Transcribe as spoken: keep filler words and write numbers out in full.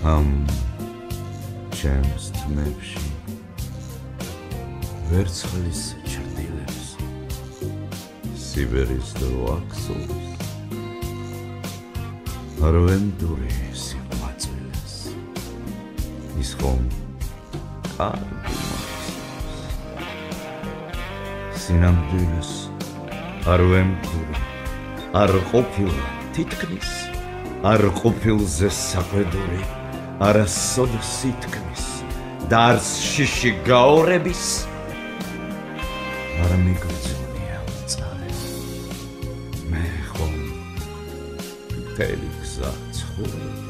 ამ ჩემს თმებში ვერცხლის ჩრდილებს სიბერის დრო აქსულს არვენდური სიყვარულს ის ხომ კარგი მახსოვს სინამდვილეს არვენდური არ ყოფილ თითქმის არ ყოფილზე საყედური არასოდ სითქმის და არც შიში გაორების არ მიგრძნია მწარე მე ხომ მთელი გზა ცხოვრობ